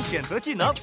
选择技能。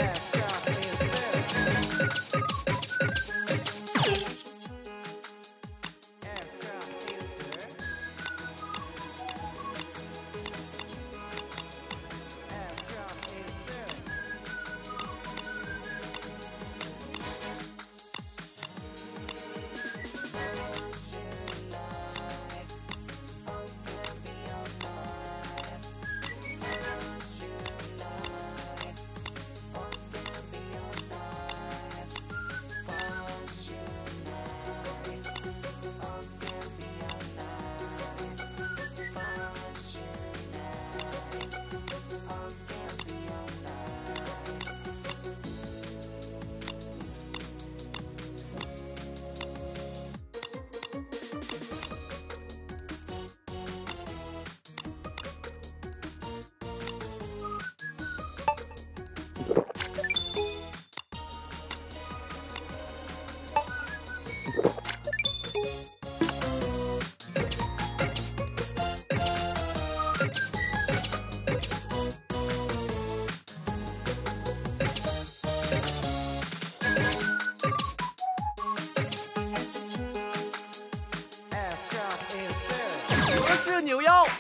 格式扭腰，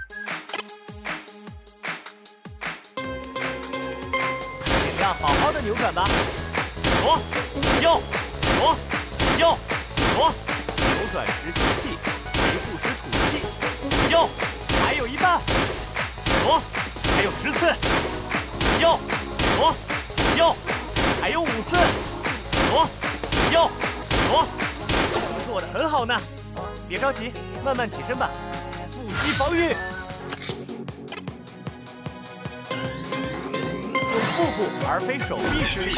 尽量好好的扭转吧。左右左右左，扭转时吸气，回复时吐气。右，还有一半。左，还有10次。右左右，还有5次。左右左，做得很好呢。别着急，慢慢起身吧。 腹肌防御，用腹部而非手臂施力。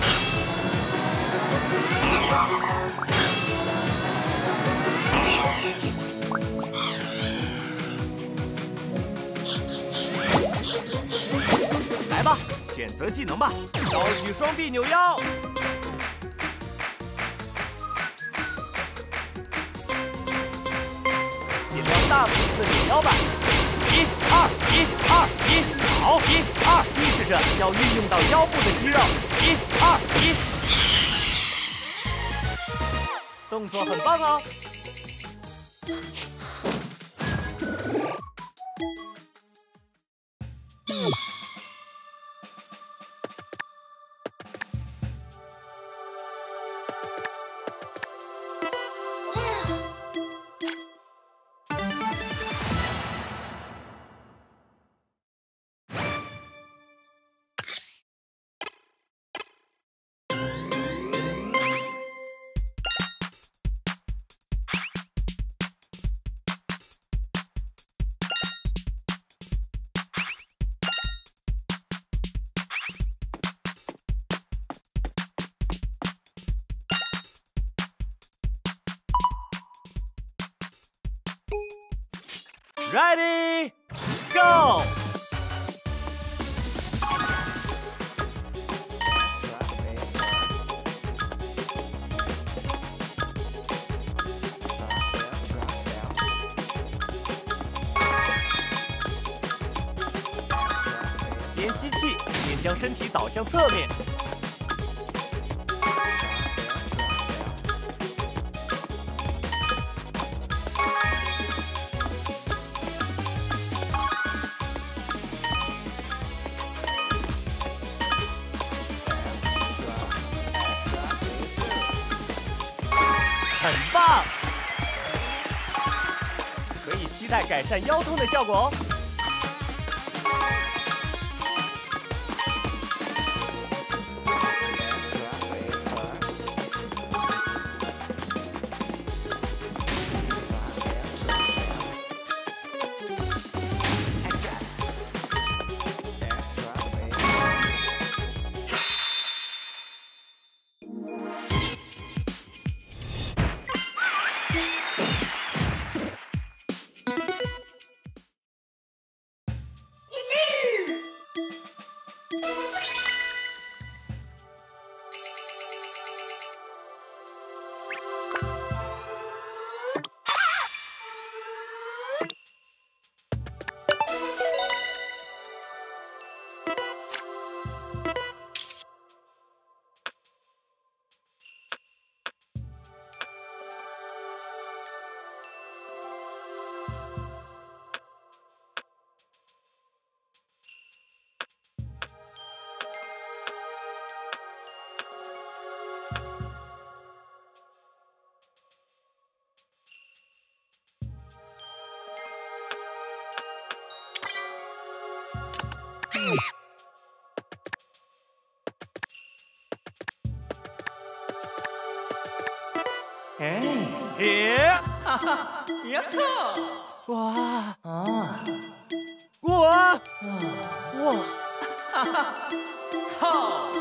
来吧，选择技能吧，高举双臂扭腰。 尽量大幅度的扭腰吧，1、2、1、2、1，好，1、2，意识着要运用到腰部的肌肉，1、2、1，动作很棒哦。Ready, go！ 先吸气，并将身体导向侧面。 很棒，可以期待改善腰痛的效果哦。 哎， 耶！ 哈哈，呀呵！ 哇啊， 哇哇！ 哈哈，好！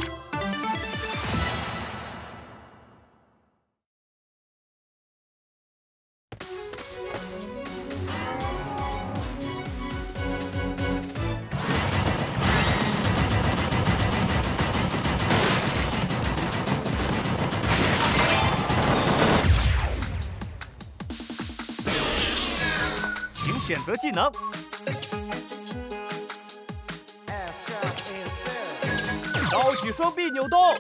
请选择技能。高举双臂扭动。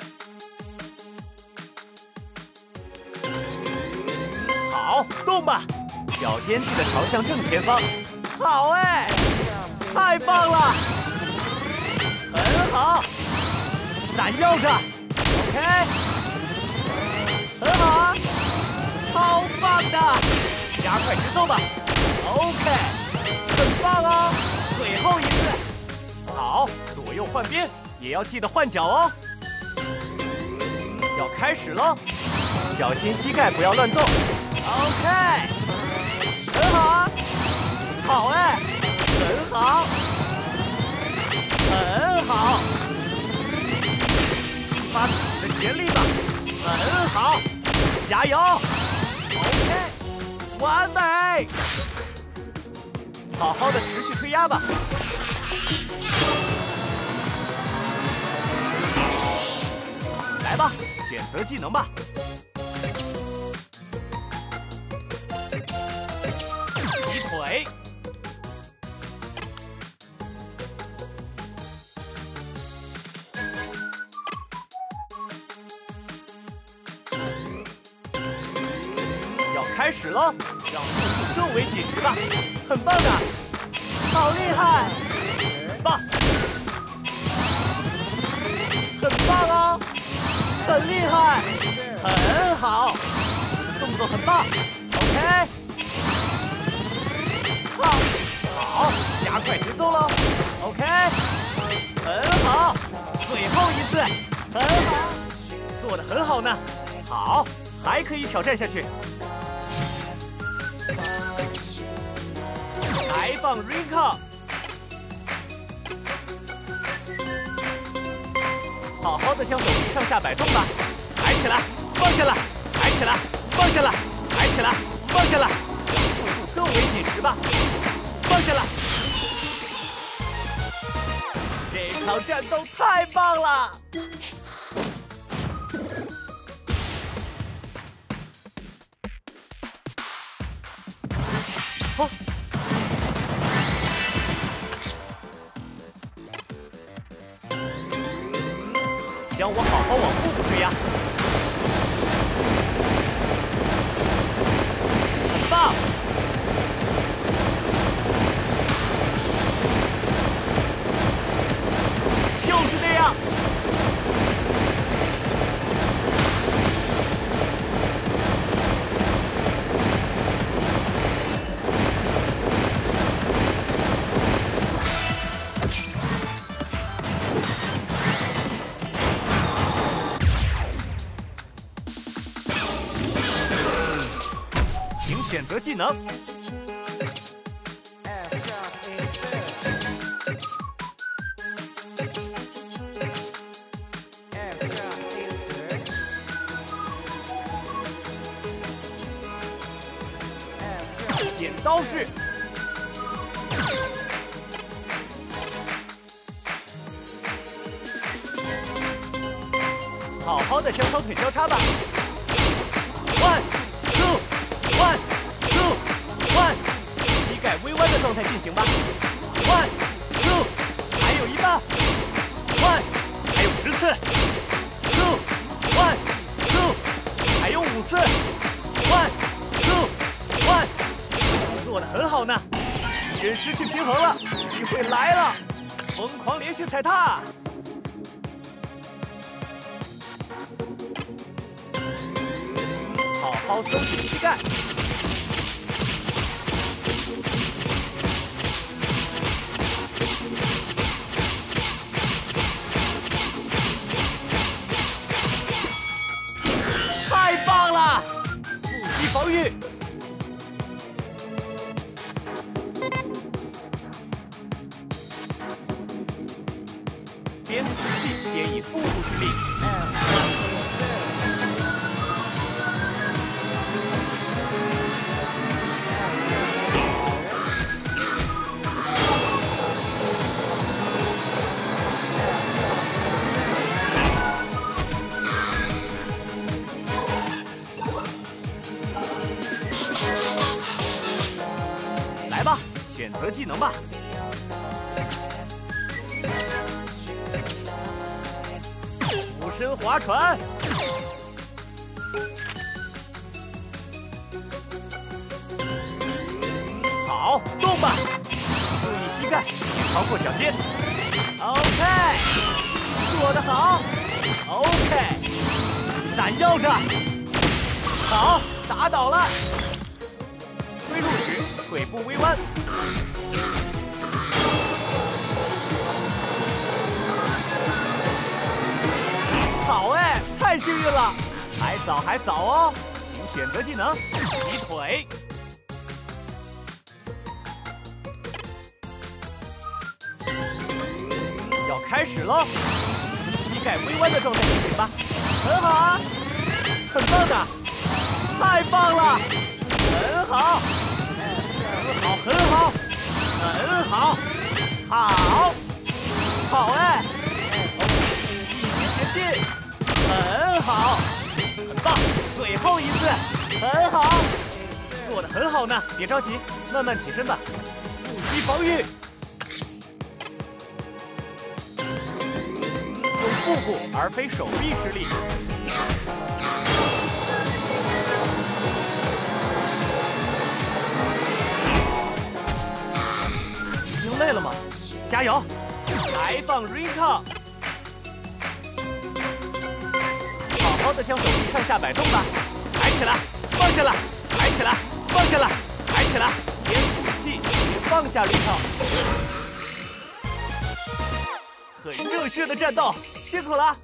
好，动吧，脚尖记得朝向正前方。好哎，太棒了，很好，闪耀着。OK， 很好啊，超棒的，加快节奏吧。OK， 很棒哦，最后一次。好，左右换边，也要记得换脚哦。要开始了，小心膝盖不要乱动。OK， 很好啊，好哎，很好，很好，发自己的全力吧，很好，加油 ！OK， 完美。好好的持续推压吧。来吧，选择技能吧。踢腿。要开始了，让速度更为紧实吧。很棒的，好厉害，棒，很棒哦，很厉害，很好，动作很棒 ，OK， 好，加快节奏喽 ，OK， 很好，最后一次，很好，做得很好呢，好，还可以挑战下去。抬棒 Rinko， 好好的将手臂上下摆动吧，抬起来，放下来，抬起来，放下来，抬起来，放下来，让速度更为紧实吧，放下来。这场战斗太棒了！好。将我好好往腹部推压，很棒！就是这样。选择技能。剪刀式。好好的将双腿交叉吧。One, two, one, two, one， 膝盖微弯的状态进行吧。One, two， 还有一半。One， 还有10次。Two, one, two， 还有5次。One, two, one， 做得很好呢。敌人失去平衡了，机会来了，疯狂连续踩踏。好好收紧膝盖。 颠覆之气添以腹部之力。来吧，选择技能吧。俯身划船。好，动吧，注意膝盖，别超过脚尖。OK， 做得好。OK， 闪耀着。好，打倒了。归路时，腿部微弯。好哎，太幸运了！还早还早哦，请选择技能，踢腿。要开始喽，膝盖微弯的状态进行吧，很好啊，很棒的，太棒了，很好，很好，很好，好，好哎，继续前进，很好，很棒，最后一次，很好，做得很好呢，别着急，慢慢起身吧，不惜防御。用腹部而非手臂施力。已经累了吗？加油！来棒 recall， 好好的将手臂上下摆动吧，抬起来，放下来，抬起来，放下来，抬起来，边吐气边放下 recall。很热血的战斗，辛苦了！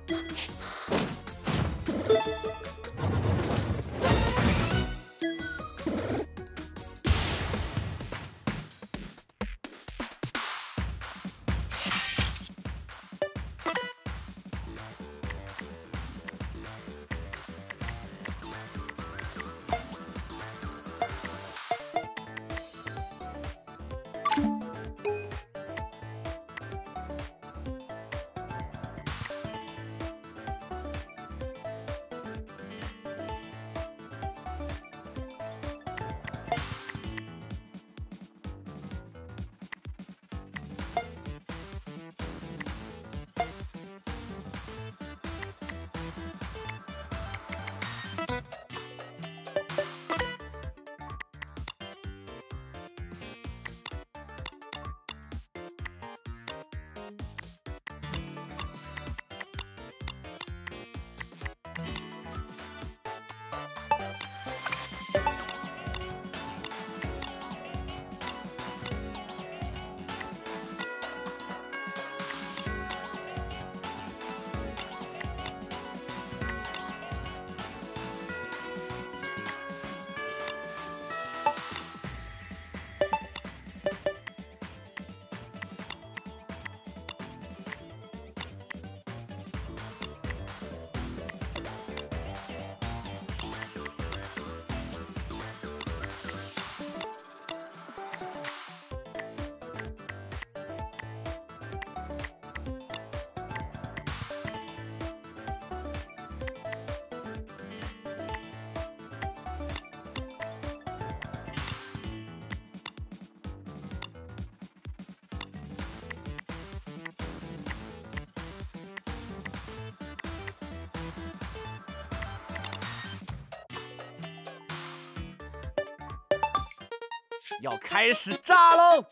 要开始炸喽！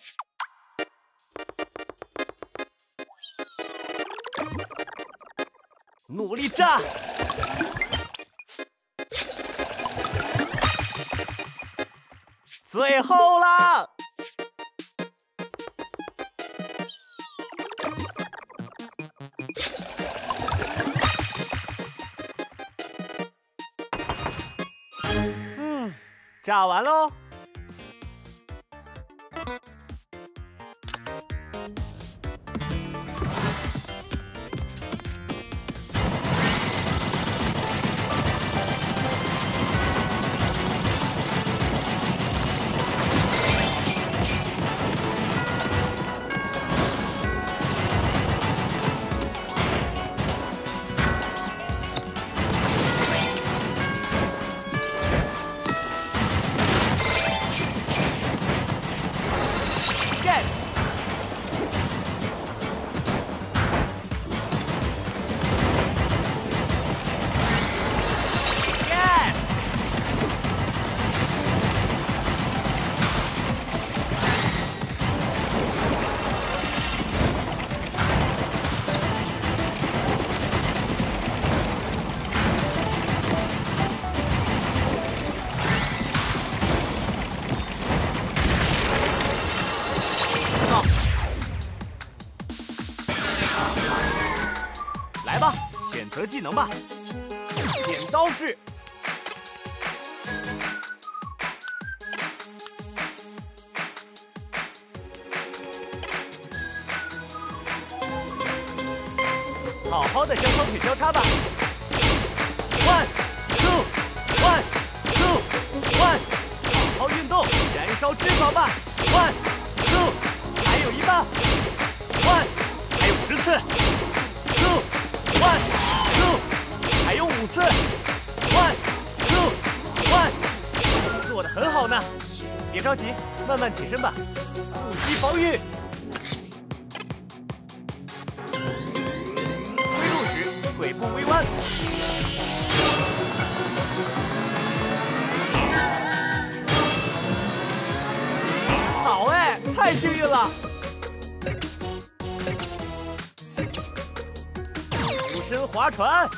努力炸！最后啦！炸完喽！ 择技能吧。剪刀式。好好的将双腿交叉吧。One, two, one, two, one。好好运动，燃烧脂肪吧。One, two， 还有一半。One， 还有10次。Two, one, two， 还有5次。One, two, one。做得很好呢，别着急，慢慢起身吧。腹肌防御。腿部微弯，好哎，太幸运了！俯身划船，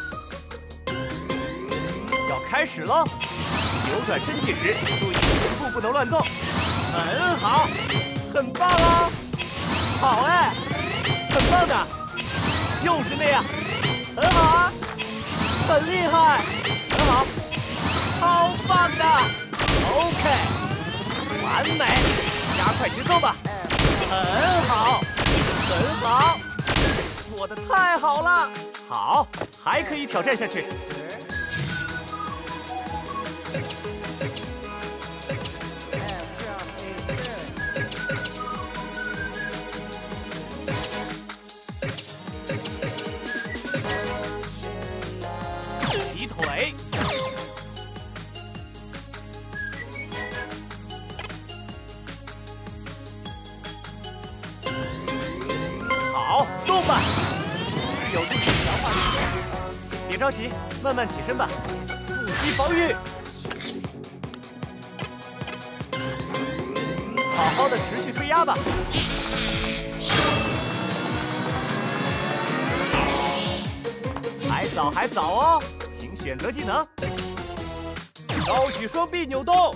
要开始了。扭转身体时，注意臀部不能乱动。很好，很棒哦！好哎，很棒的，就是那样。很好啊，很厉害，很好，超棒的 ，OK， 完美，加快节奏吧，很好，很好，做得太好了，好，还可以挑战下去。腿，好，动吧，有助于强化力量。别着急，慢慢起身吧。腹肌防御，好好的持续推压吧。还早哦。选择技能，高举双臂扭动，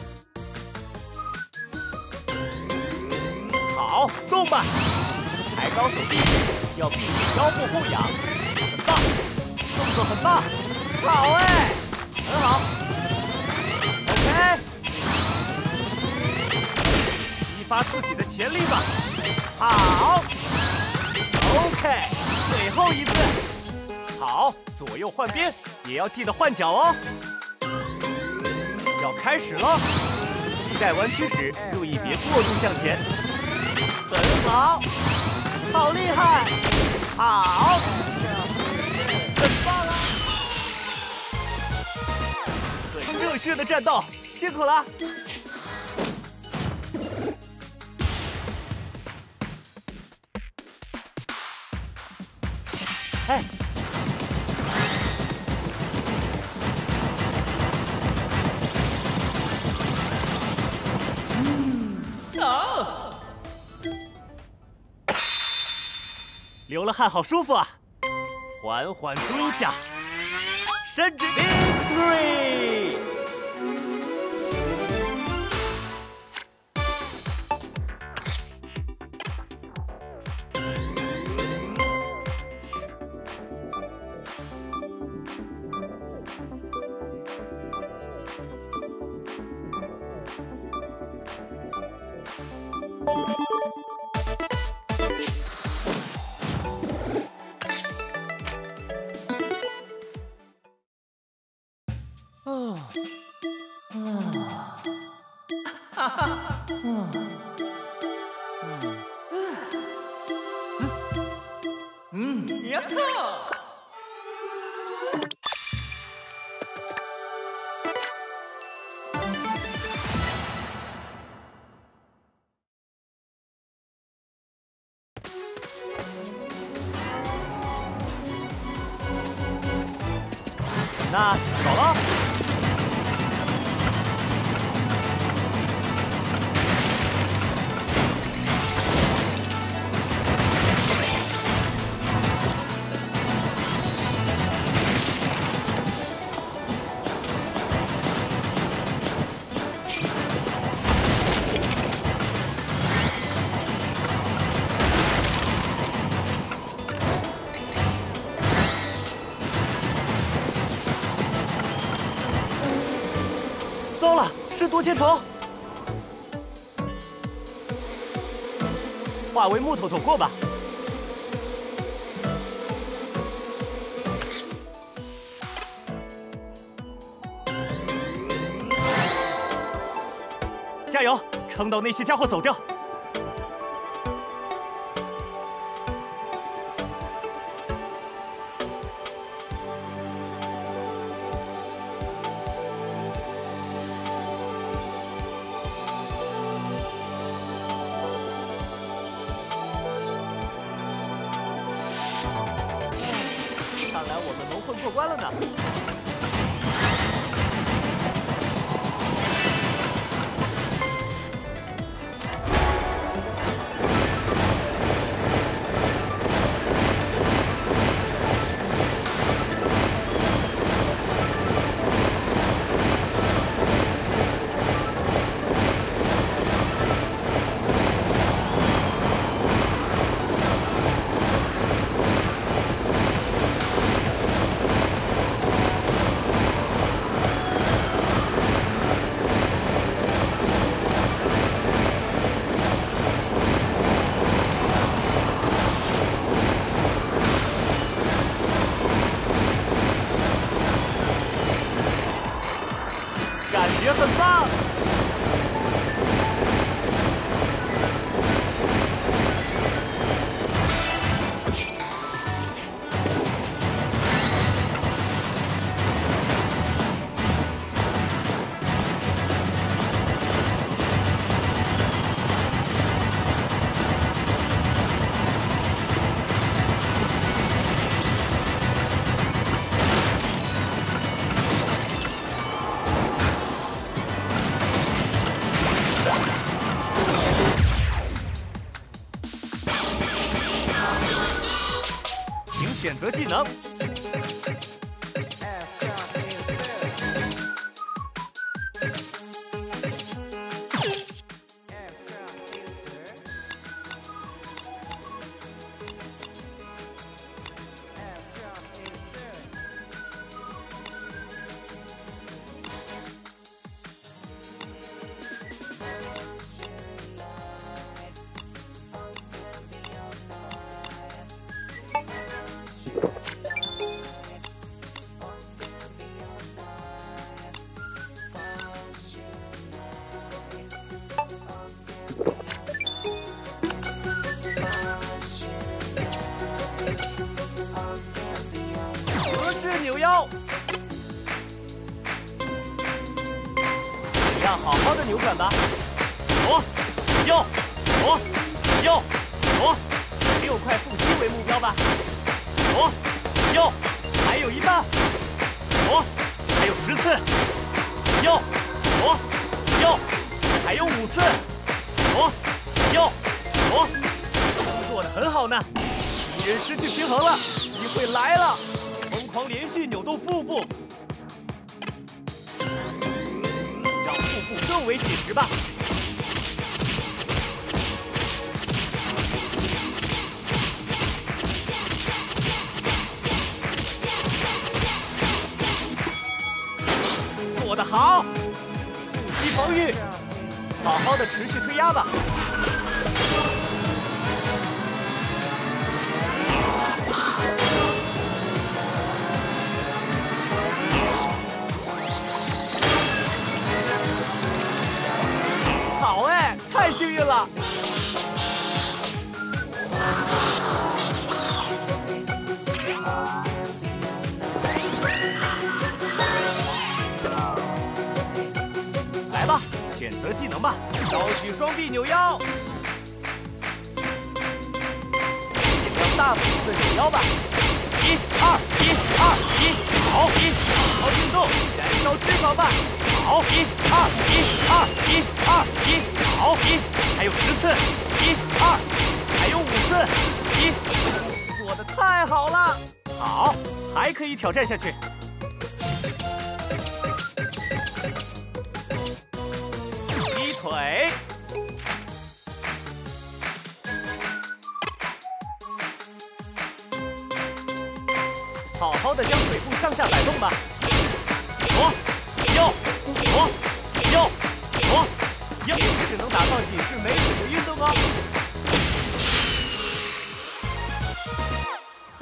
好，动吧，抬高手臂，要避免腰部后仰，很棒，动作很棒，好哎，很好 ，OK， 激发自己的潜力吧，好 ，OK， 最后一次，好，左右换边。也要记得换脚哦！要开始了，膝盖弯曲时注意别过度向前。很好，好厉害，好，很棒啊！很热血的战斗，辛苦了！哎。流了汗好舒服啊！缓缓蹲下，伸直 ，Victory！ 呀哈！ 那走了。 多千虫，化为木头走过吧。加油，撑到那些家伙走掉。 看来我们蒙混过关了呢。感觉很棒。选择技能。扭腰，怎样好好的扭转吧。左，右，左，右，左，6块腹肌为目标吧。左，右，还有一半。左，还有10次。右，左，右，还有5次。左，右，左，做得很好呢。敌人失去平衡了，机会来了。 疯狂连续扭动腹部，让腹部更为紧实吧。做得好，腹肌防御，好好的持续推压吧。 好哎，太幸运了！来吧，选择技能吧，高举双臂扭腰，尽量大幅度的扭腰吧。1、2、1、2、1，好，1，好好运动，燃烧脂肪吧。 好，1、2、1、2、1、2、1，好，1，还有10次，1、2，还有5次，1，做得太好了，好，还可以挑战下去。踢腿，好好的将腿部上下摆动吧。左，右。 左，右，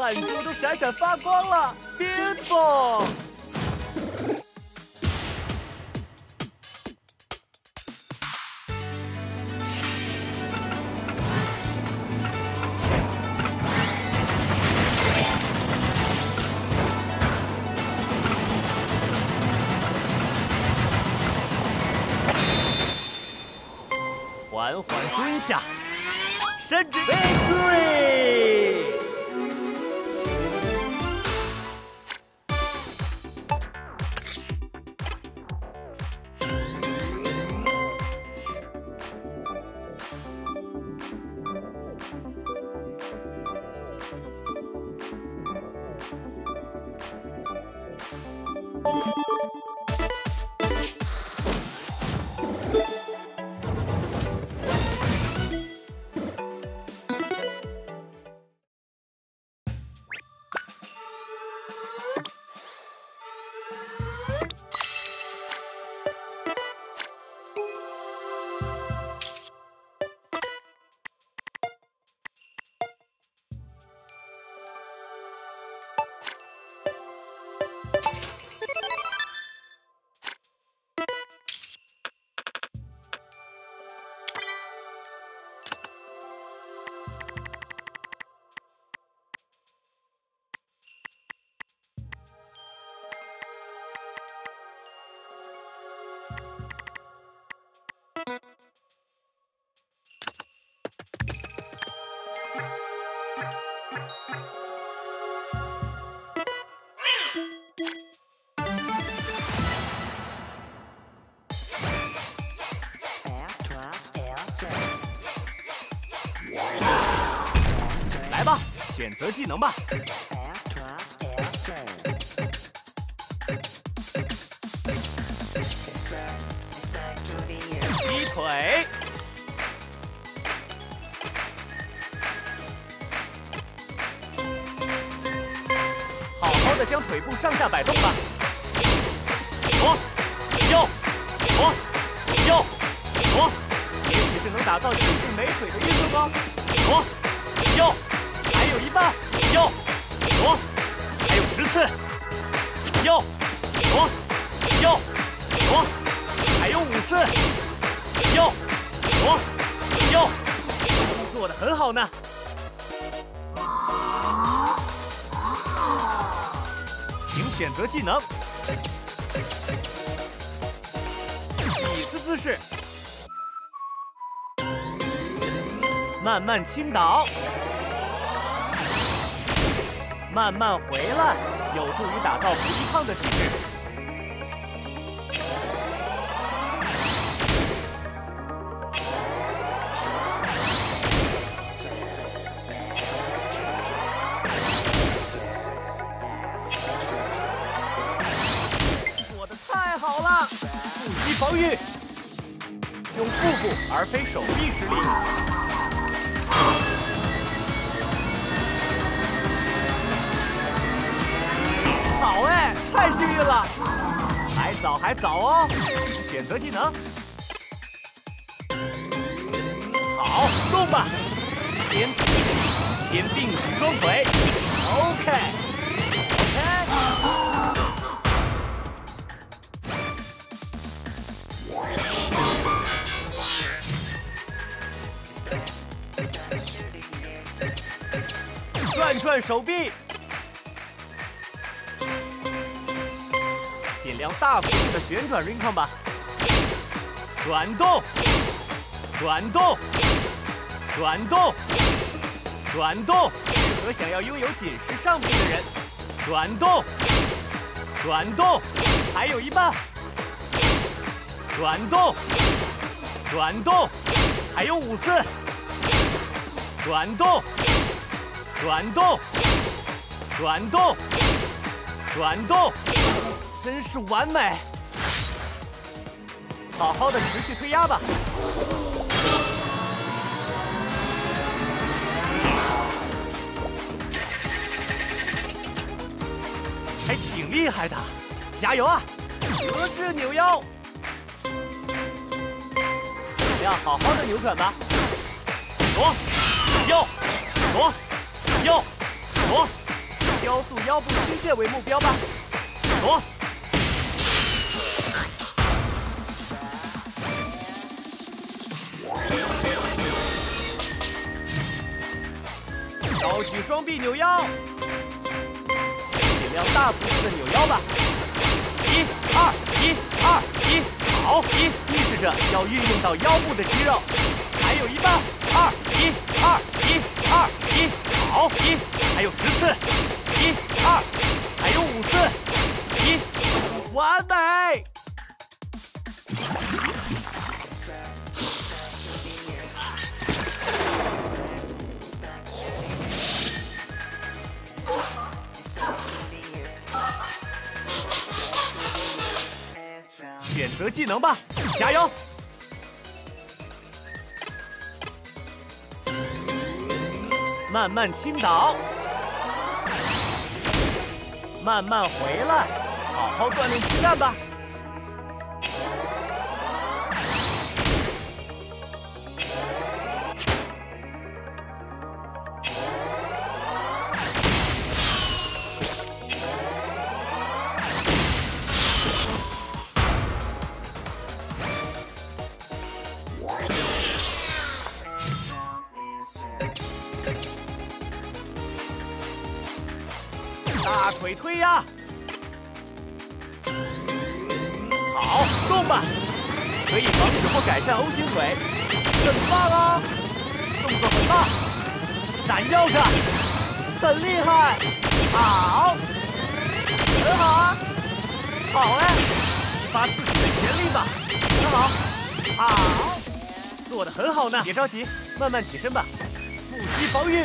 汗珠都闪闪发光了 ，beautiful。缓缓蹲下，伸直 ，victory！ 来吧，选择技能吧。踢腿，好好的将腿部上下摆动吧。左，右，左，右，左，也许是能打造几只美腿的运动哦。左，右，还有一半，右，左，还有10次，右，左，右，左，还有5次，右，左，右，做得很好呢。请选择技能。椅子姿势，慢慢倾倒，慢慢回来，有助于打造不易胖的体质。做得太好了！腹肌防御，用腹部而非手臂施力。好哎，太幸运了！还早还早哦，选择技能。好，动吧！先提起，先并起双腿。OK。转转手臂，尽量大幅度的旋转 Rincon 吧。转动，转动，转动，转动，适合想要拥有紧实上臂的人。转动，转动，还有一半。转动，转动，还有5次。转动。转动，转动，转动，真是完美！好好的持续推压吧。还挺厉害的，加油啊！德智扭腰，尽量好好的扭转吧。左，右，左。右，左， 雕塑腰部曲线为目标吧。左，高举双臂扭腰，尽量大幅度的扭腰吧。1、2、1、2、1，好，1预示着要运用到腰部的肌肉，还有一半，2、1、2、1、2、1，好，1，还有10次，1、2，还有5次，1，完美。选择技能吧，加油！慢慢倾倒，慢慢回来，好好锻炼躯干吧。大腿推压，好，动吧，可以防止或改善 O 型腿，很棒哦，动作很棒，闪耀着，很厉害，好，很好啊，好哎，激发自己的潜力吧，很好，好，做得很好呢，别着急，慢慢起身吧，腹肌防御。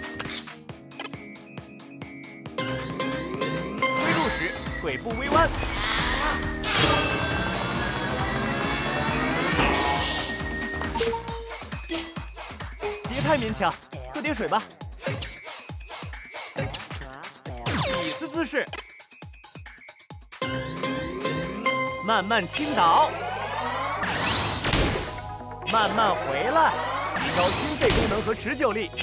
腿部微弯，别太勉强，喝点水吧。椅子姿势，慢慢倾倒，慢慢回来，提高心肺功能和持久力。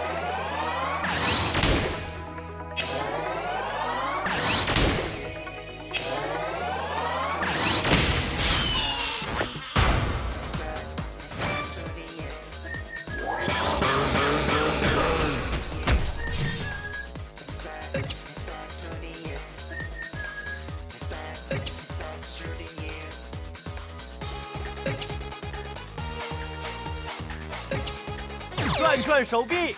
转转手臂，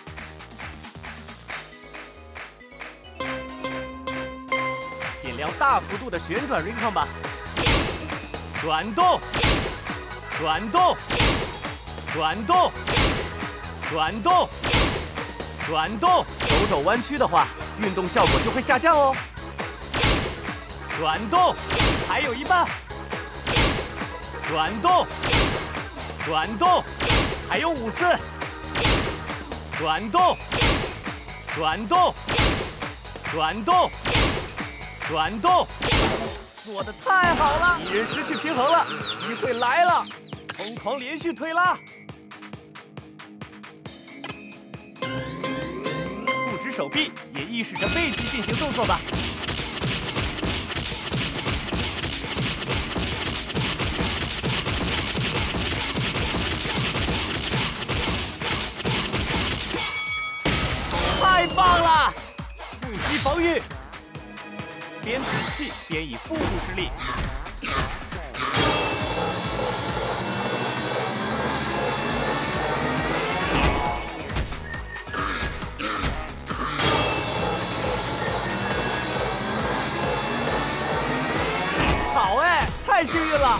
尽量大幅度的旋转 Rincon 吧，转动，转动，转动，转动，转动，手肘弯曲的话，运动效果就会下降哦。转动，还有一半，转动，转动，还有5次。转动，转动，转动，转动，做得太好了！敌人失去平衡了，机会来了，疯狂连续推拉，不止手臂，也意识着背肌进行动作吧。太棒了！腹肌防御，边吐气边以腹部施力。好哎，太幸运了！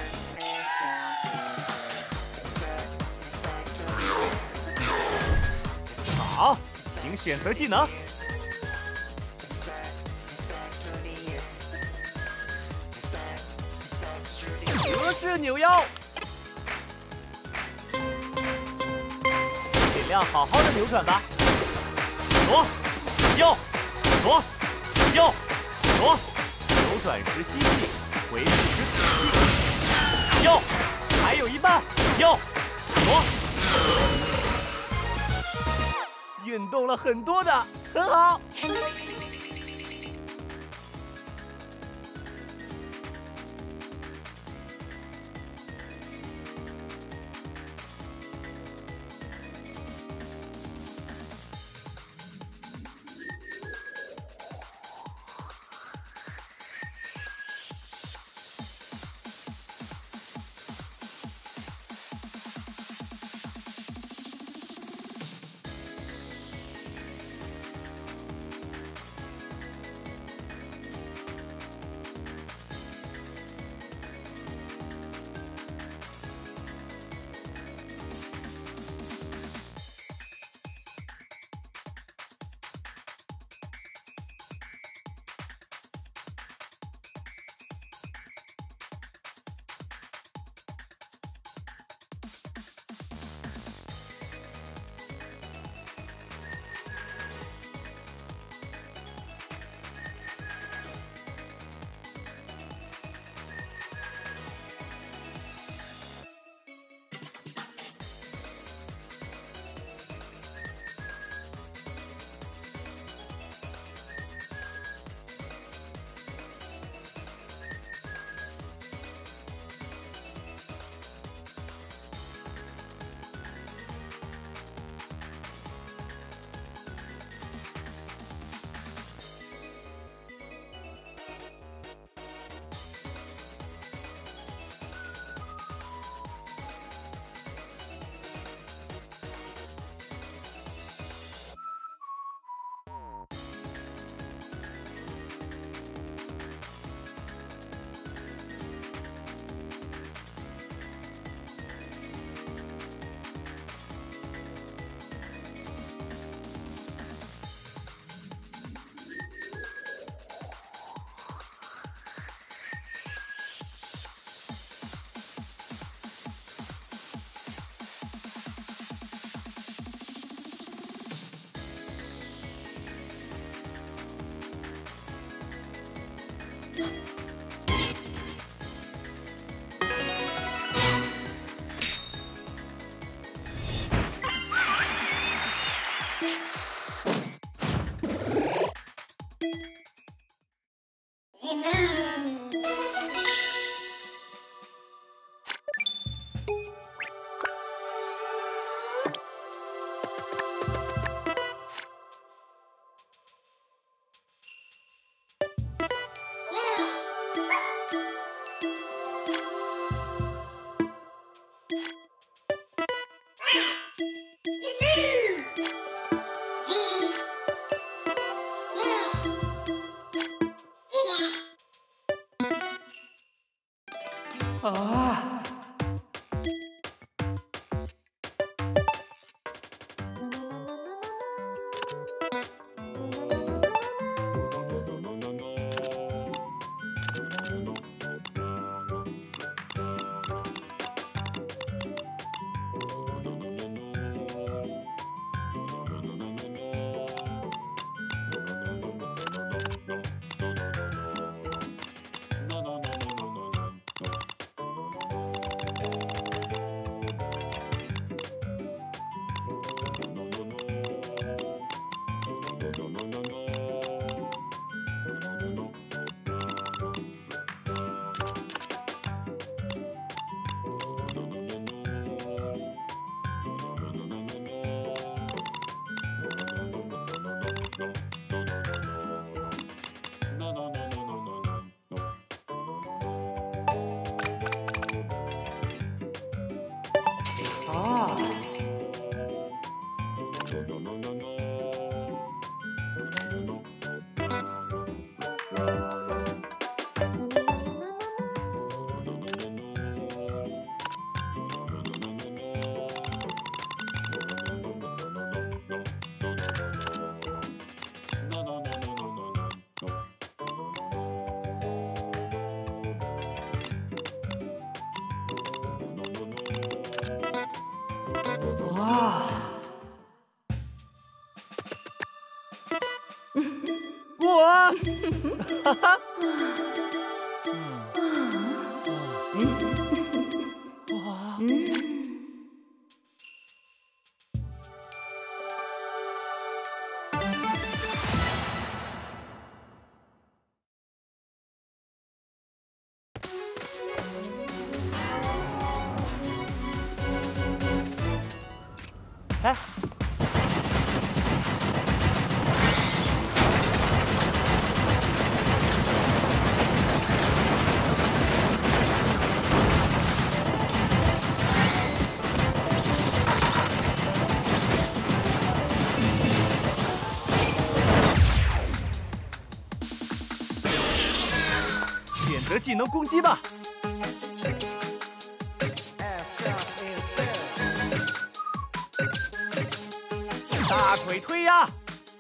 好。请选择技能。德式扭腰，尽量好好的扭转吧。左，右，左，右，左。扭转时吸气，回复时吐气。右，还有一半。右，左。运动了很多的，很好。 啊！我，哈哈，哇，哎。选择技能攻击吧！大腿推压，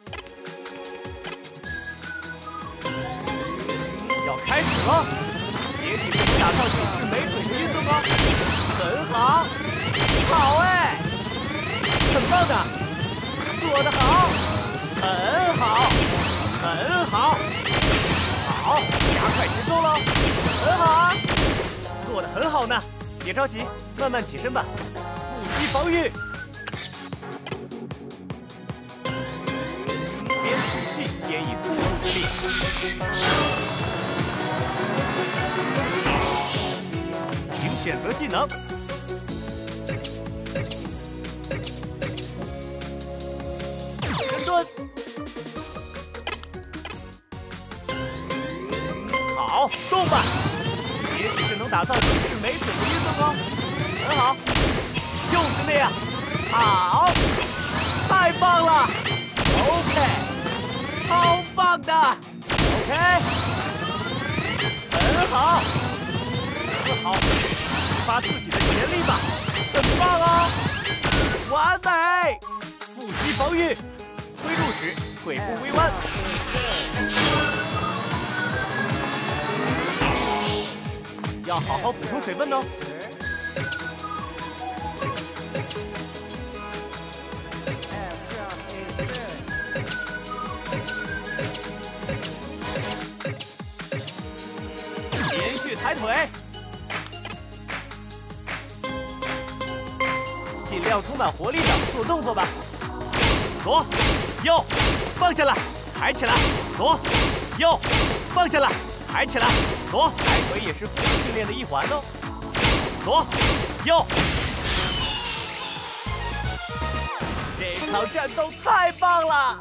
要开始了！也许是打到九式美腿的运动哦，很好，好哎，很棒的，做得好，很好，很好。好，加快节奏了，很好啊，做得很好呢。别着急，慢慢起身吧。不击防御，边吐气边以腹部之力。请选择技能。深蹲。好，动吧！也许是能打造九式美腿的运动哦，很好，就是那样，好，太棒了 ，OK， 超棒的 ，OK， 很好，很好，激发自己的潜力吧，很棒哦，完美！腹肌防御，推入时腿部微弯。要好好补充水分哦。连续抬腿，尽量充满活力的做动作吧。 左右，放下来，抬起来，左右，放下来，抬起来，左，抬腿也是腹肌训练的一环哦。左右，这场战斗太棒了！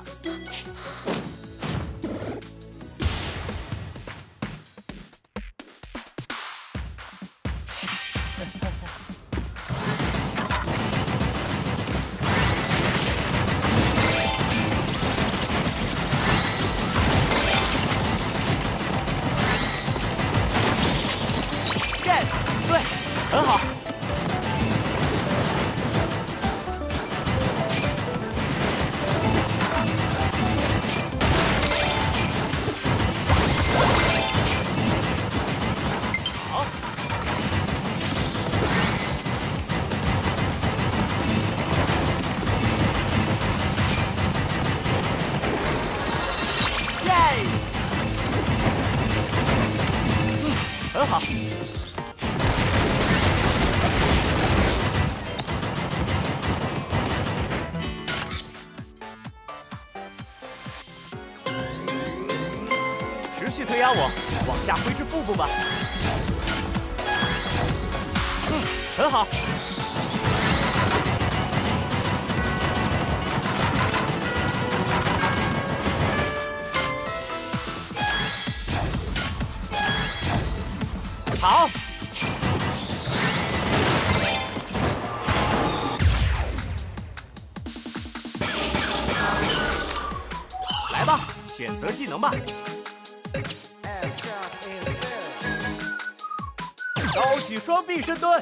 对，很好。好。耶！很好。持续推压我，往下挥至腹部吧。很好。好。来吧，选择技能吧。高举双臂深蹲，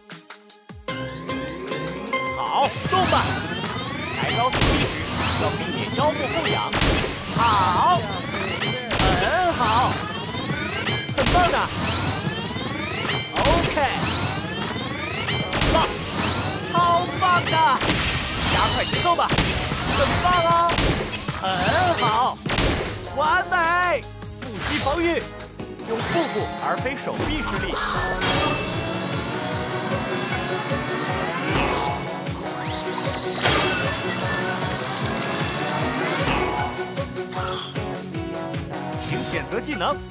好，动吧！抬高腹肌时要避免腰部后仰，好，很好，很棒的 ，OK， 棒，超棒的，加快节奏吧，很棒哦，很好，完美，腹肌防御。用腹部而非手臂施力。请选择技能。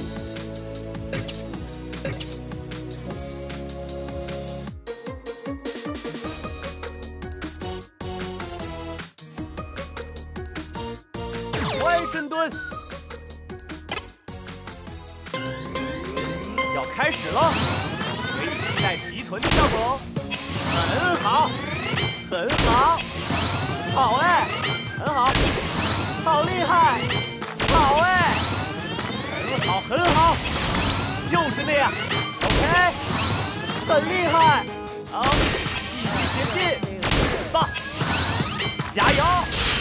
弯深蹲。要开始了，可以期待提臀的效果哦。很好，很好，好哎，很好，好厉害，好哎，很好，很好，就是那样 ，OK， 很厉害，好，继续前进，棒，加油，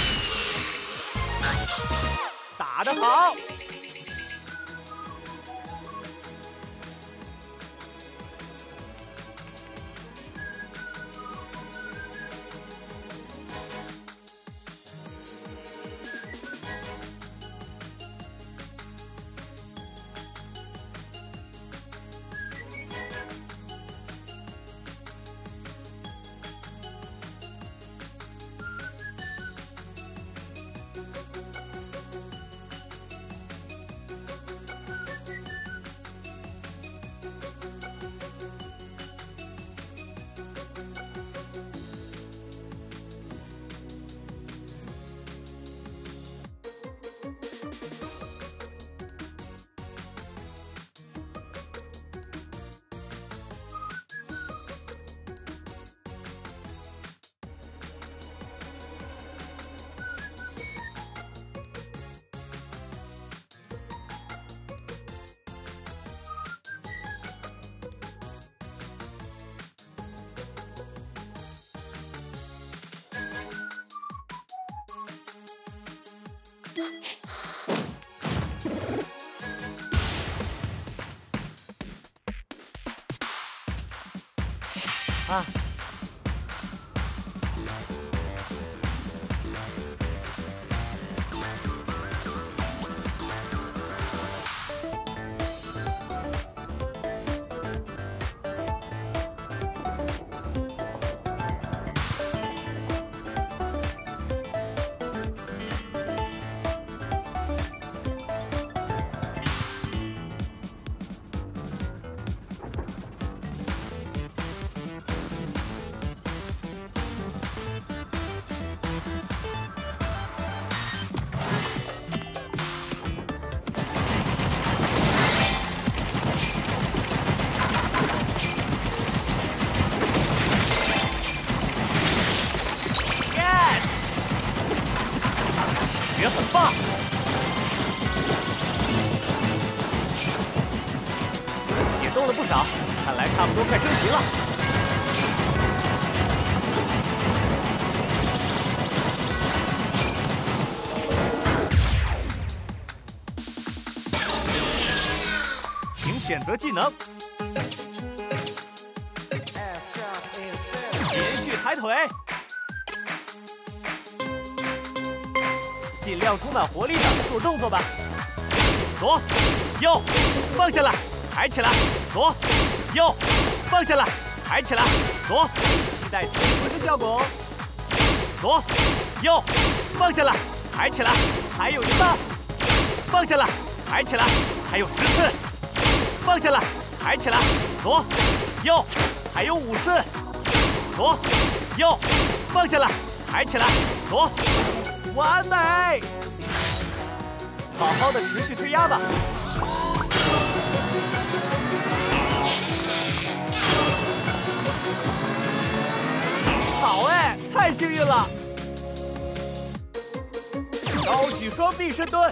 打得好。啊！ 觉很棒。也动了不少，看来差不多快升级了。请选择技能。连续抬腿。 尽量充满活力的做动作吧。左、右，放下来，抬起来。左、右，放下来，抬起来。左，期待提回的效果。左、右，放下来，抬起来，还有一半。放下来，抬起来，还有10次。放下来，抬起来。左、右，还有5次。左、右，放下来，抬起来。左。 完美！好好的持续推压吧。好哎，太幸运了！高举双臂深蹲。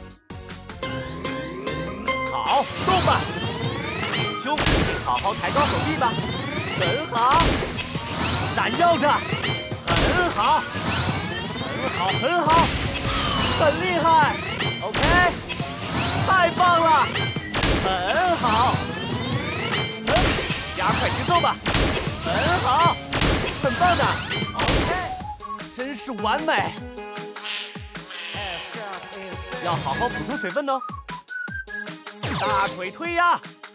好，动吧！挺胸，好好抬高手臂吧。很好，闪耀着，很好。 很好，很厉害 ，OK， 太棒了，很好，加快节奏吧，很好，很棒的 ，OK， 真是完美，要好好补充水分哦。大腿推压，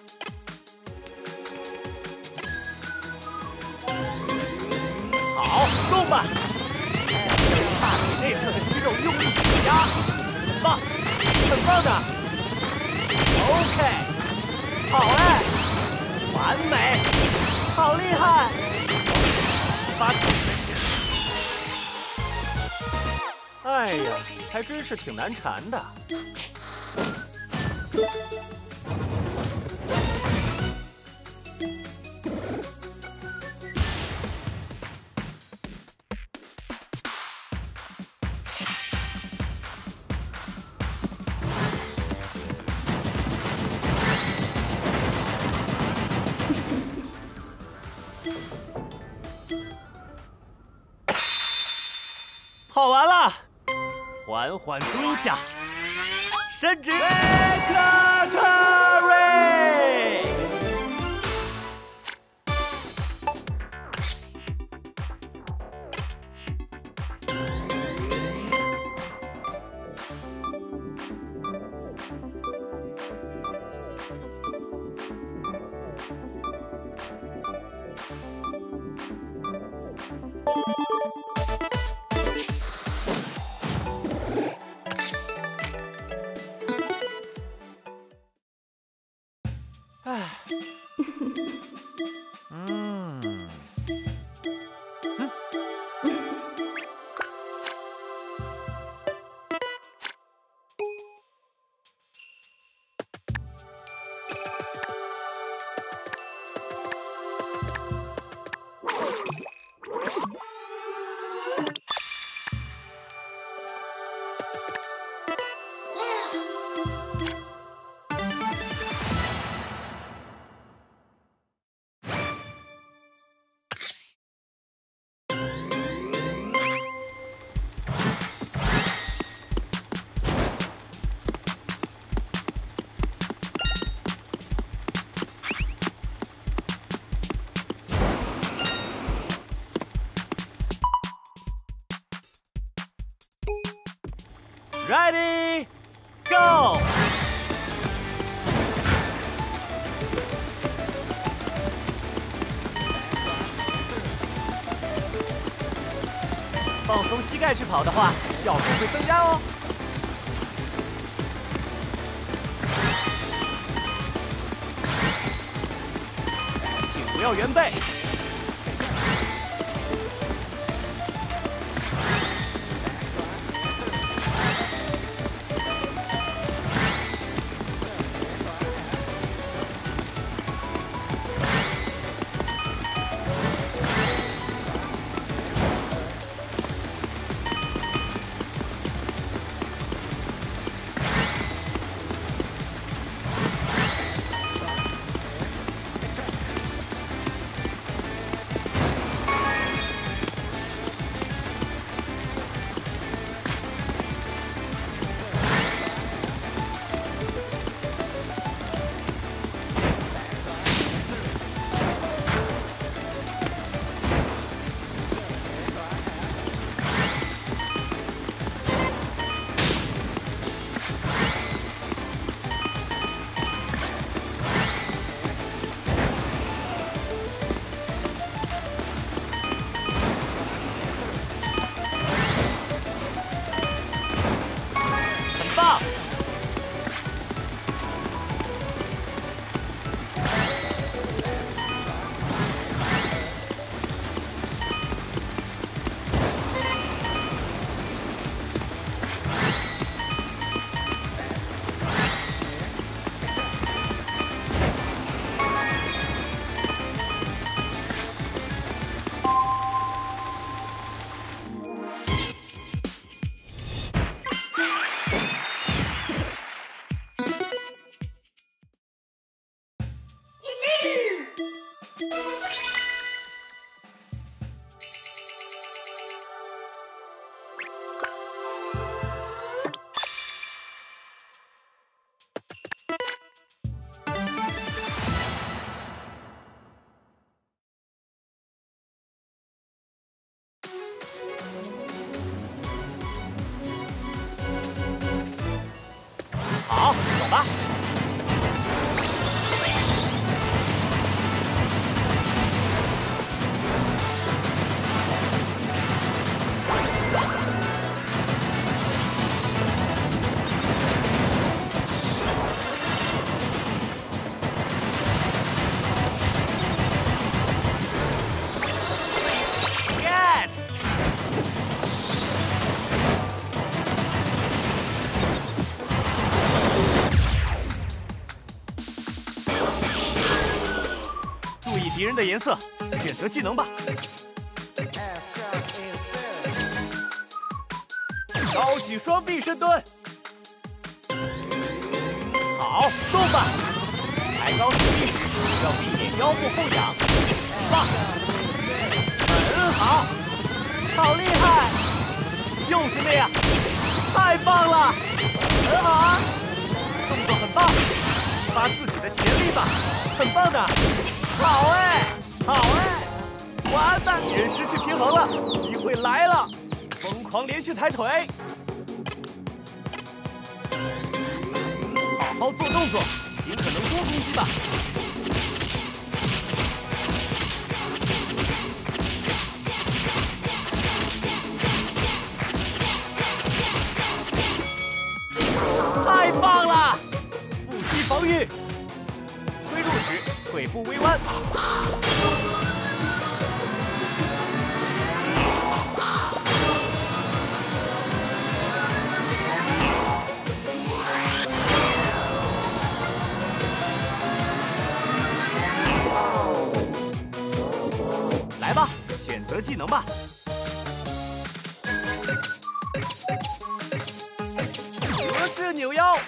好，动吧。 大腿内侧的肌肉用力挤压，很棒，很棒的。OK， 好哎，完美，好厉害！发腿。哎呀，还真是挺难缠的。跑完了，缓缓蹲下，伸直 ，Victory！ 唉，Ready, go！ 放松膝盖去跑的话，效果会增加哦。请不要圆背。 了。敌人的颜色，选择技能吧。高举双臂深蹲，好，动吧。抬高手臂时要避免腰部后仰。棒，很好，好厉害，就是那样，太棒了，很好啊，动作很棒，激发自己的潜力吧，很棒的。好哎，好哎！完蛋，人失去平衡了，机会来了！疯狂连续抬腿，好好做动作，尽可能多攻击吧。太棒了！腹肌防御，推入时。腿部微弯，来吧，选择技能吧。德式扭腰。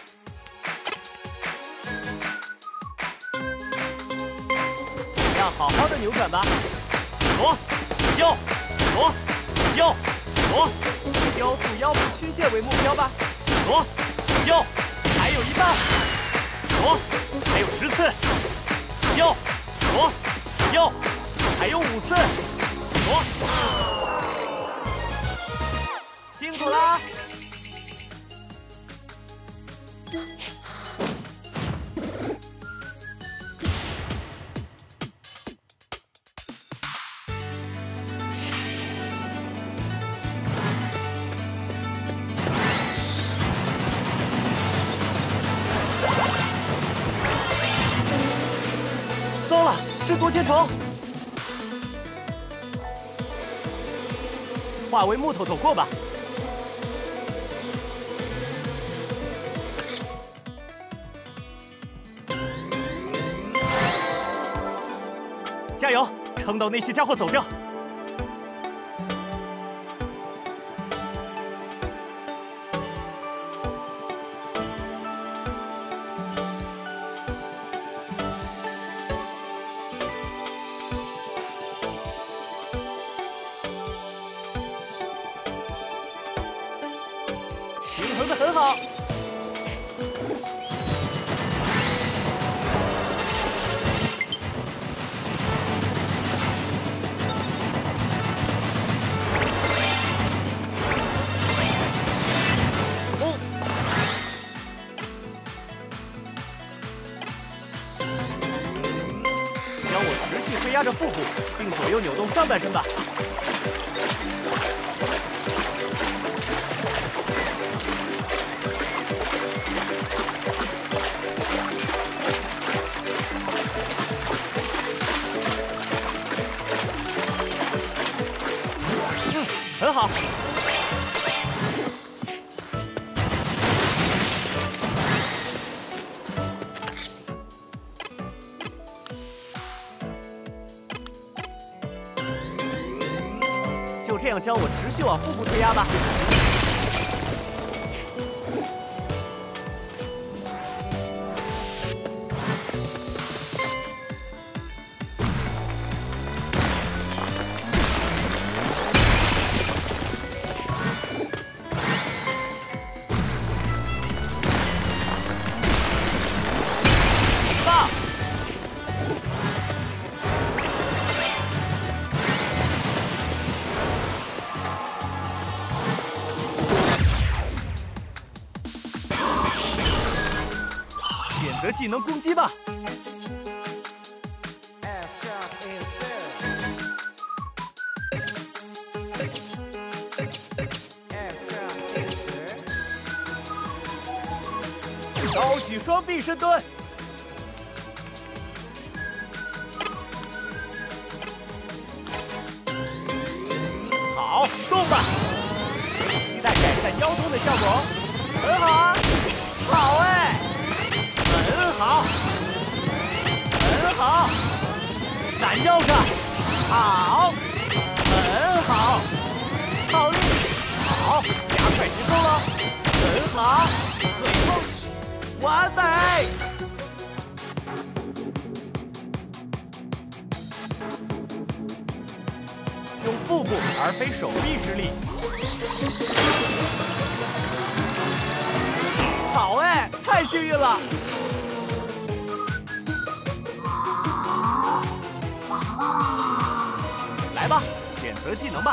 好好的扭转吧，左右左右左，雕塑腰部曲线为目标吧，左右，还有一半，左，还有10次，右左右，还有5次，左，辛苦啦！是多千虫，化为木头走过吧。加油，撑到那些家伙走掉。平衡的很好。让我持续推压着腹部，并左右扭动上半身吧。很好。就这样教我持续往腹部推压吧。 择技能攻击吧。高举双臂深蹲。好，动吧。期待改善腰痛的效果。很好啊，好哎，很好，很好，闪腰上，好，很好，好力，好，加快节奏了，很好，最后，完美。用腹部而非手臂施力。好哎，太幸运了！来吧，选择技能吧。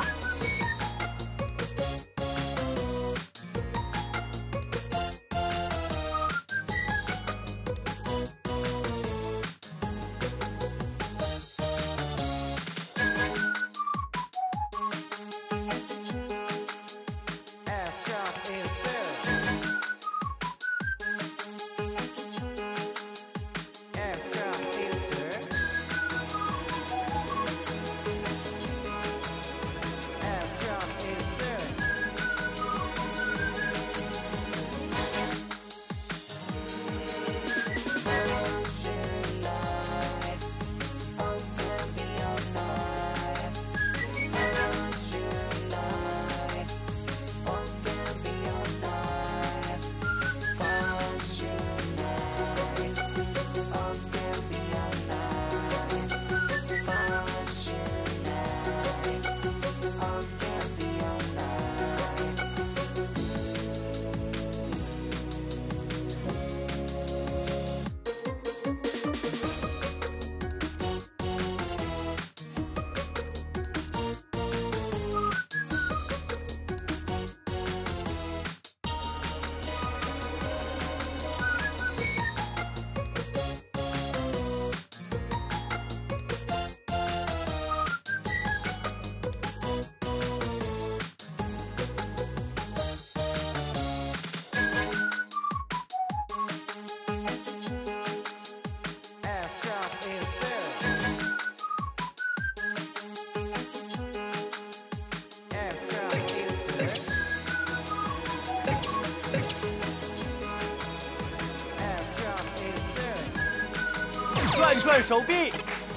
转转手臂，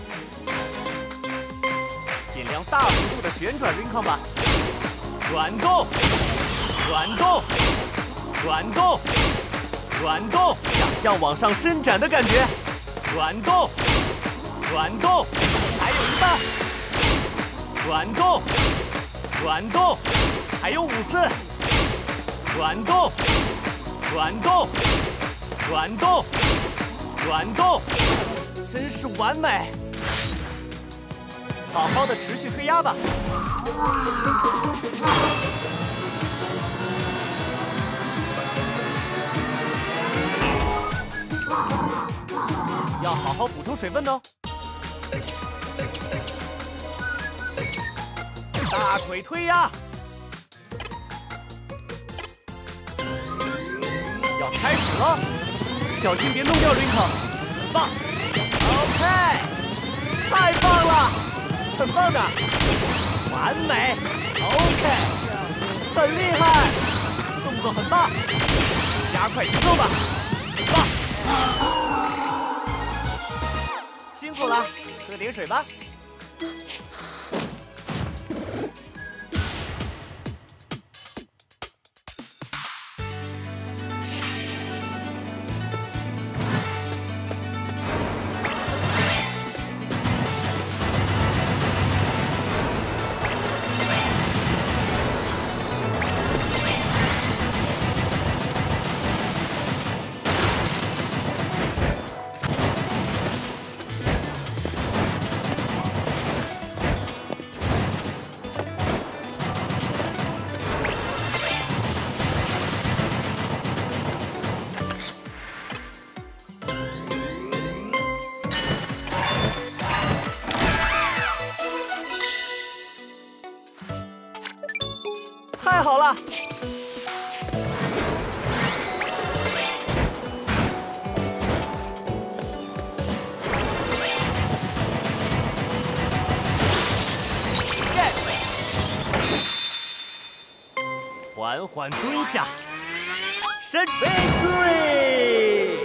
尽量大幅度的旋转 Rincon 吧，转动，转动，转动，转动，想象往上伸展的感觉，转动，转动，还有一半，转动，转动，还有5次，转动，转动，转动，转动。真是完美！好好的持续推压吧。要好好补充水分哦。大腿推压，要开始了，小心别弄掉 Rincon， 很棒。OK， 太棒了，很棒的，完美。OK， 很厉害，动作很棒，加快节奏吧，很棒。辛苦了，喝点水吧。 吧。缓缓蹲下，神 victory！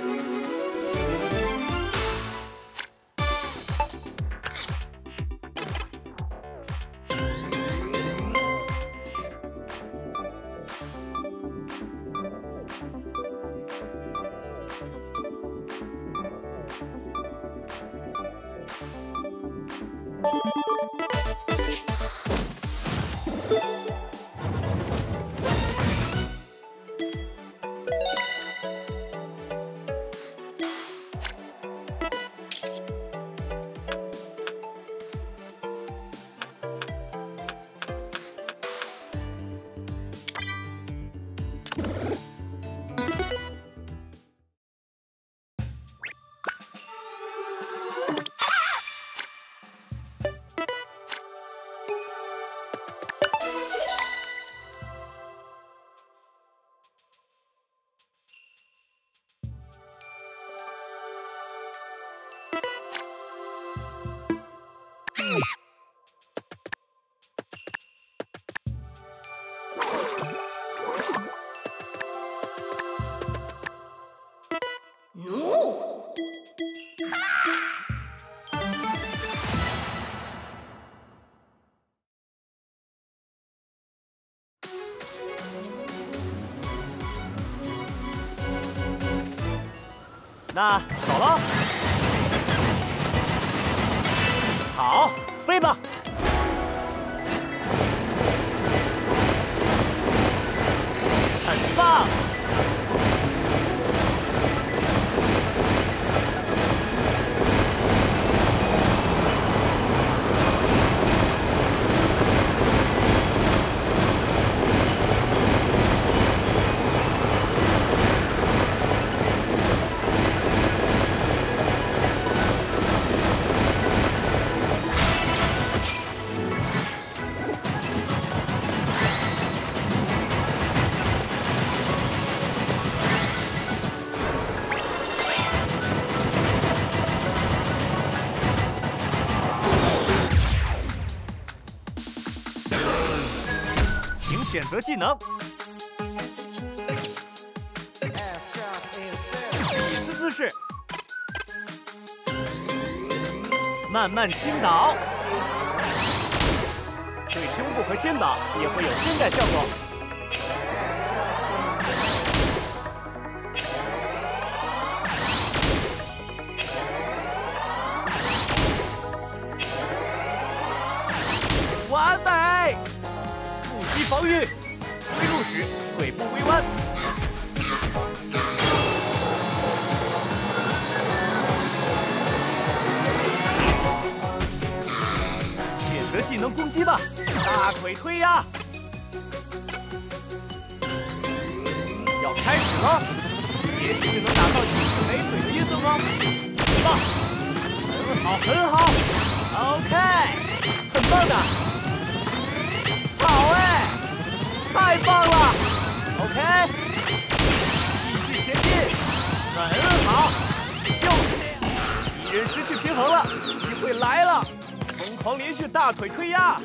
那走了，好，飞吧！很棒！选择技能，椅子姿势，慢慢倾倒，对胸部和肩膀也会有伸展效果。完美！ 击防御，推入时腿部微弯，选择技能攻击吧，大腿推压，要开始了，也许就能达到紧致美腿的运动哦，棒，很好很好 ，OK， 很棒的。 好哎，太棒了 ！OK， 继续前进，很好，就是这样。敌人失去平衡了，机会来了，疯狂连续大腿推压，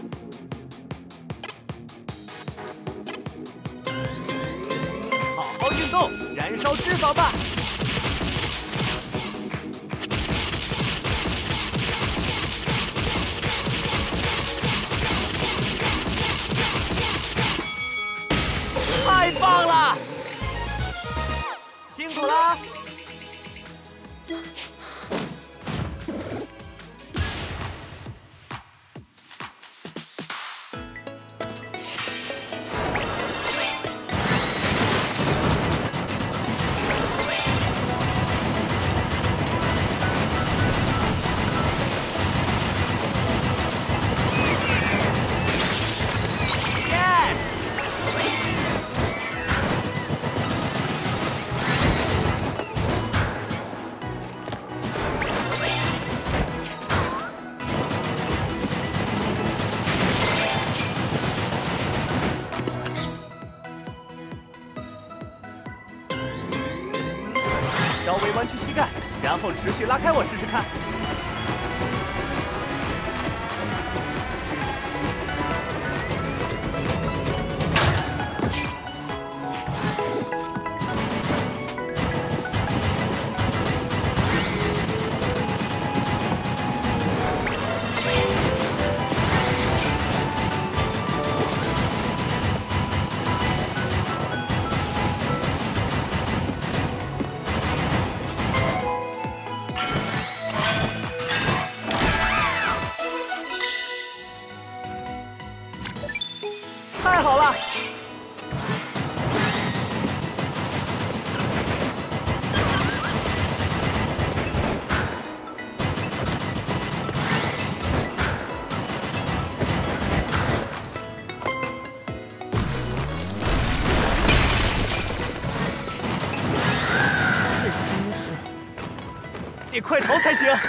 好好运动，燃烧脂肪吧。 太棒了，辛苦啦！ 稍微弯曲膝盖，然后持续拉开我试试看。太好了！这姿势得快逃才行。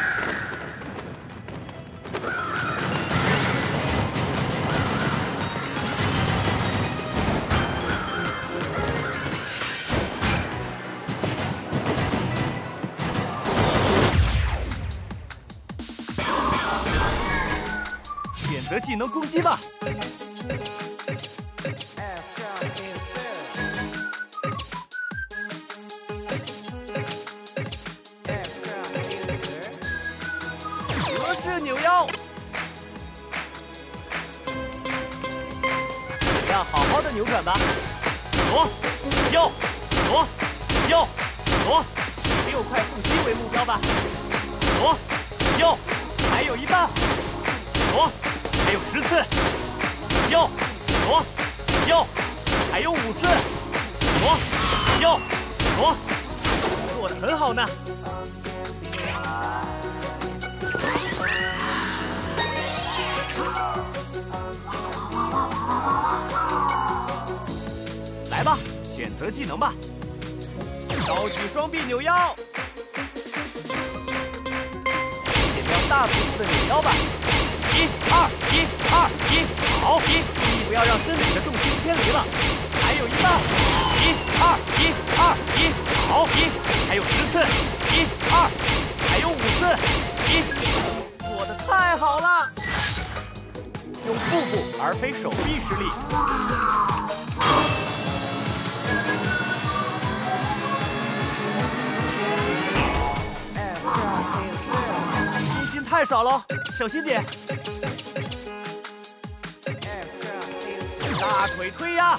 选择技能攻击吧！合适扭腰，这样好好的扭转吧。左右左右左，6块腹肌为目标吧。左右，还有一半。左。还有10次，右左右，还有5次，左右左，做得很好呢。来吧，选择技能吧，高举双臂扭腰，减掉大幅度的扭腰吧。1、2、1、2、1，好，1，注意不要让身体的重心偏离了。还有一半，1、2、1、2、1，好，1，还有10次，1、2，还有5次，1，做得太好了！用腹部而非手臂施力。信心太少了，小心点。大腿推压，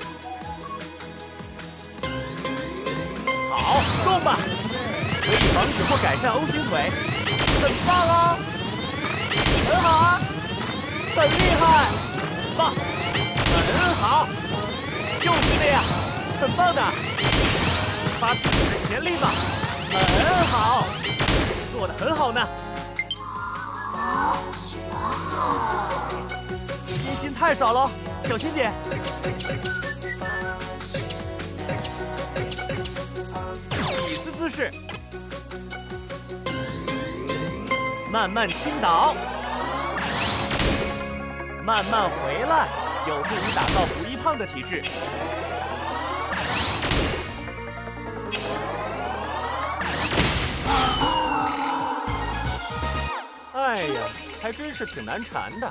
好，动吧，可以防止或改善 O 型腿，很棒哦，很好啊，很厉害，棒，很好，就是这样，很棒的，发自己的全力吧，很好，做得很好呢。信心太少了。小心点！椅子姿势，慢慢倾倒，慢慢回来，有助于打造不易胖的体质。哎呀，还真是挺难缠的。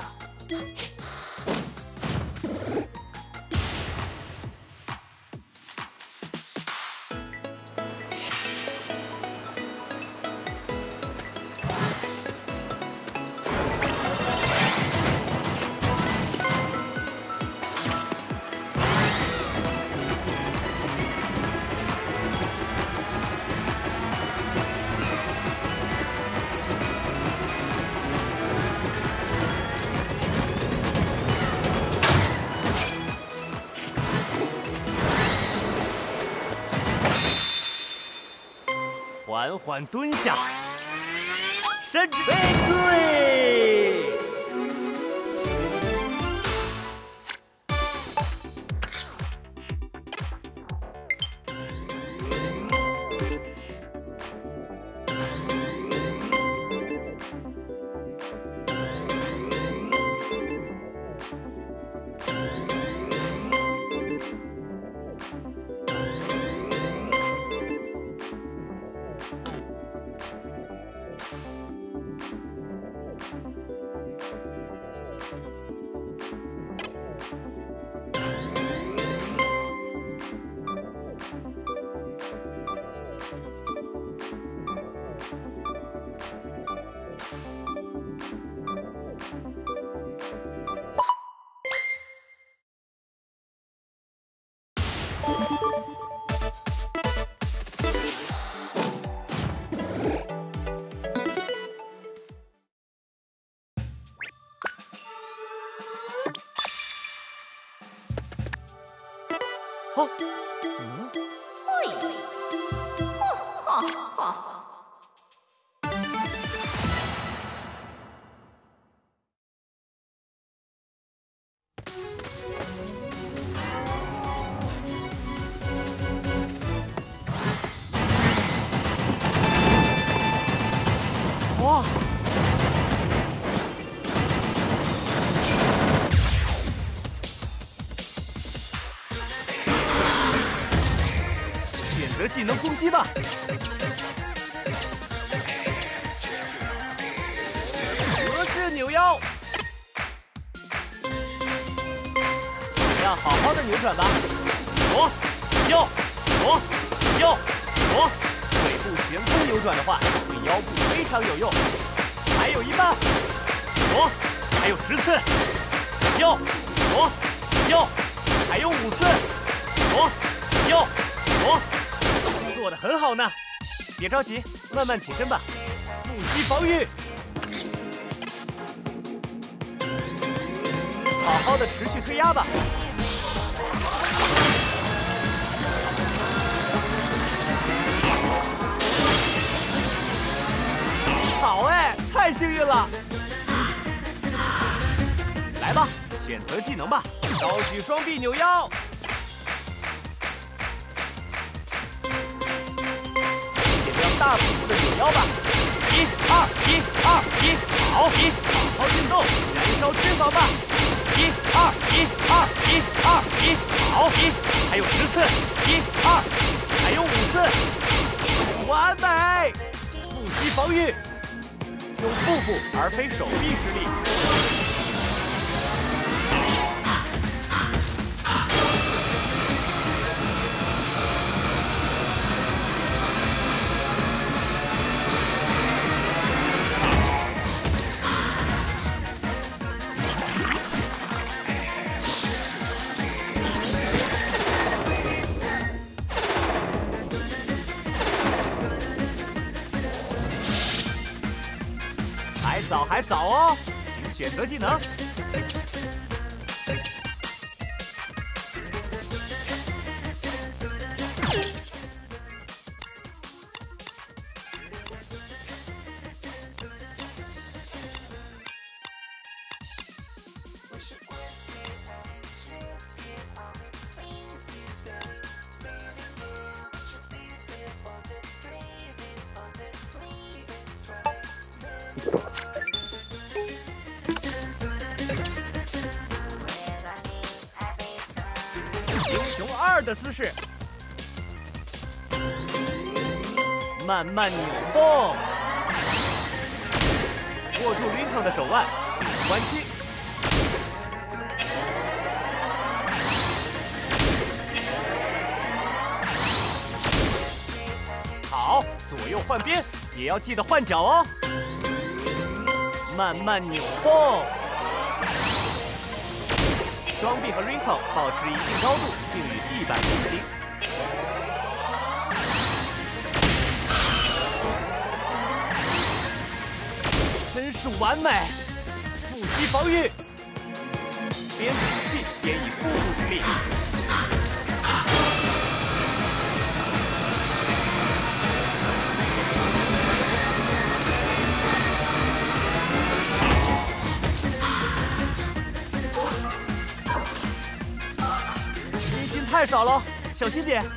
缓缓蹲下，伸直 ，Victory！ 哇！选择技能攻击吧！隔世扭腰，要好好的扭转吧！左右左右左，腿部悬空扭转的话，对腰部非常有用。还有一半，左，还有10次，右左右，还有5次，左右左，做得很好呢。别着急，慢慢起身吧。腹肌防御，好好的持续推压吧。好哎，太幸运了！来吧，选择技能吧，高举双臂扭腰。减掉大幅度的扭腰吧。1、2、1、2、1，好，1，好好运动，燃烧脂肪吧。1、2、1、2、1、2、1，好，1，还有10次。1、2，还有5次，完美！腹肌防御。用腹部而非手臂施力。还早哦，请选择技能。英雄2的姿势，慢慢扭动，握住Lincoln的手腕，轻轻弯曲。好，左右换边，也要记得换脚哦。慢慢扭动。双臂和 Rinko 保持一定高度，并与地板平行。真是完美！腹肌防御，边吐气边以腹部之力。太少了，小心点。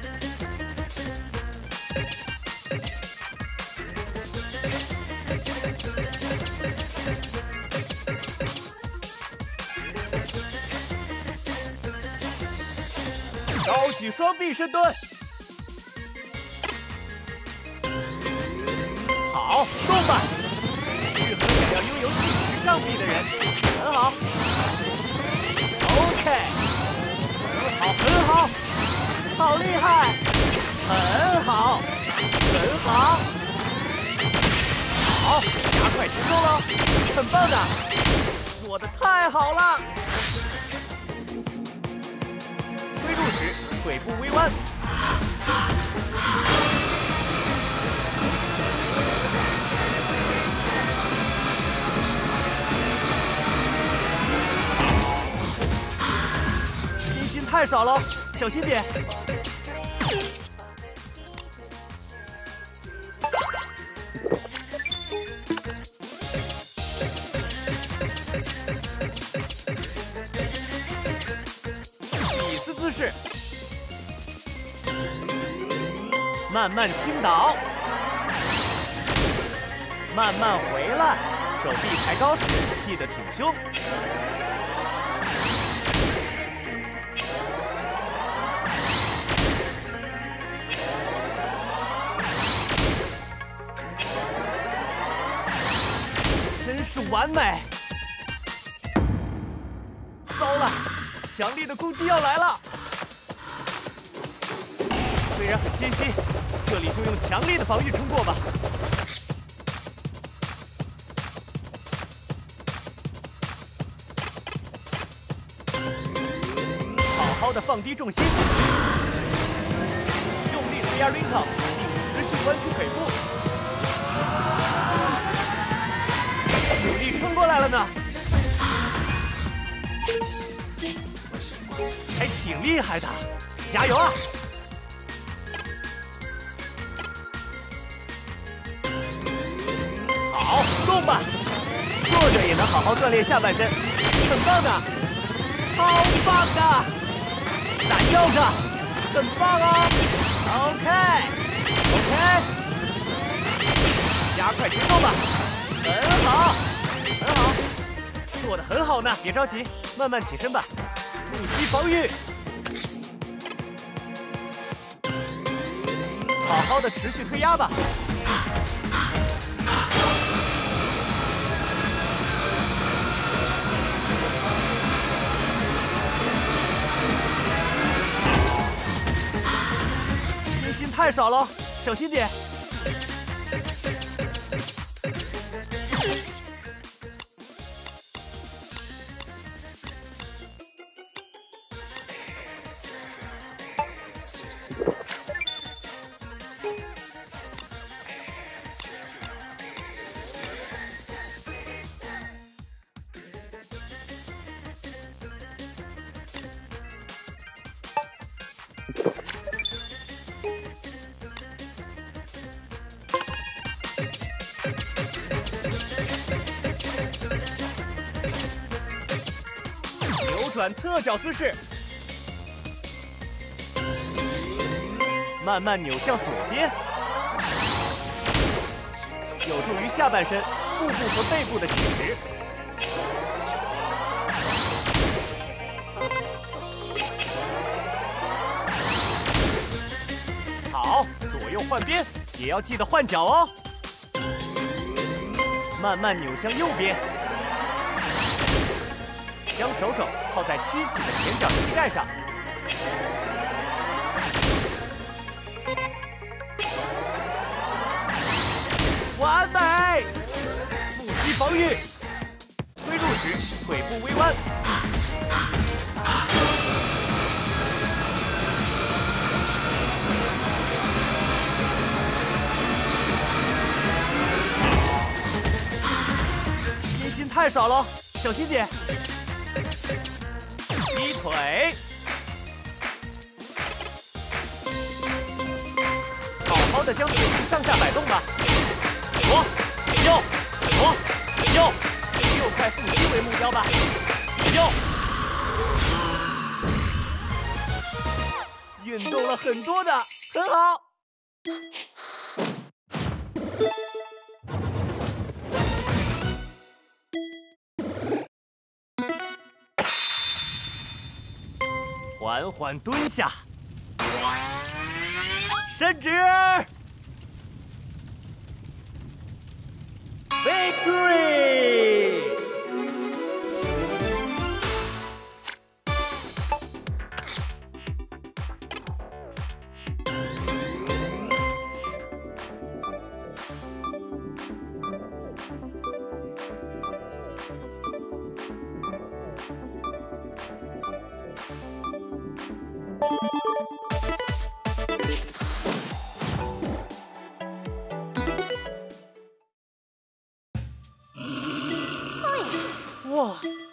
高举双臂深蹲。好，动吧！适合想要拥有90上臂的人，很好。OK。很好，好厉害，很好，很好，好，加快节奏了，很棒的，做得太好了。推入时，腿部微弯。太少了，小心点。 慢慢倾倒，慢慢回来，手臂抬高时记得挺胸。真是完美！糟了，强力的攻击要来了。虽然很艰辛，这里就用强力的防御撑过吧。好好的放低重心，用力推压 Rinko， 并持续弯曲腿部。努力撑过来了呢，还挺厉害的，加油啊！好，动吧，坐着也能好好锻炼下半身，很棒的，好棒的，打腰着，很棒哦。OK， 加快节奏吧。很好，很好，做得很好呢！别着急，慢慢起身吧。腹肌防御，好好的持续推压吧。信心太少了，小心点。扭转侧脚姿势，慢慢扭向左边，有助于下半身、腹部和背部的挺直。好，左右换边，也要记得换脚哦。慢慢扭向右边。将手肘靠在屈起的前脚膝盖上，完美！腹肌防御，推入时腿部微弯，信心太少了，小心点。踢腿，好好的将腿部上下摆动吧。左右左右，6块腹肌为目标吧。右，运动了很多的，很好。缓缓蹲下，伸直 ，Victory！ 哇，